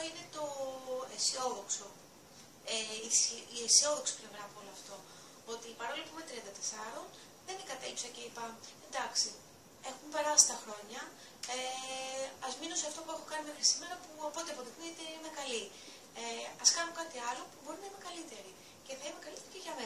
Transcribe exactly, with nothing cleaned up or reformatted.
είναι το αισιόδοξο, ε, η αισιόδοξη πλευρά από όλο αυτό. Ότι παρόλο που είμαι τριάντα τέσσερα, δεν κατέληψα και είπα εντάξει, έχουν περάσει τα χρόνια, ε, ας μείνω σε αυτό που έχω κάνει μέχρι σήμερα που οπότε αποδεικνύεται είμαι καλή. Ε, ας κάνω κάτι άλλο που μπορεί να είμαι καλύτερη. Και θα είμαι καλύτερη και για